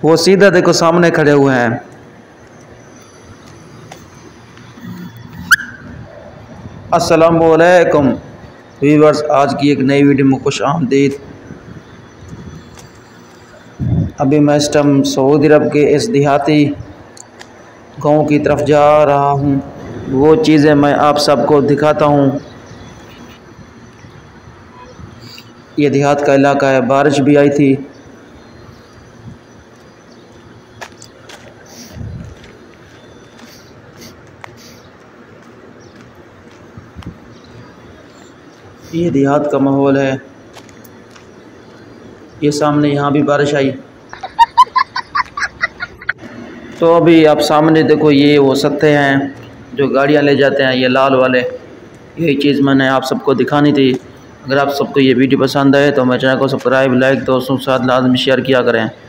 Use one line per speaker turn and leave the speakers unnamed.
वो सीधा देखो सामने खड़े हुए हैं। अस्सलामुअलैकुम व्यूअर्स, आज की एक नई वीडियो में खुश आमदीद। अभी मैं इस टाइम सऊदी अरब के इस देहाती गांव की तरफ जा रहा हूं। वो चीज़ें मैं आप सबको दिखाता हूं। ये देहात का इलाका है, बारिश भी आई थी। ये देहात का माहौल है। ये सामने यहाँ भी बारिश आई। तो अभी आप सामने देखो, ये वो सत्ते हैं जो गाड़ियाँ ले जाते हैं, ये लाल वाले। यही चीज़ मैंने आप सबको दिखानी थी। अगर आप सबको ये वीडियो पसंद आए तो मेरे चैनल को सब्सक्राइब, लाइक, दोस्तों के साथ लाजमी शेयर किया करें।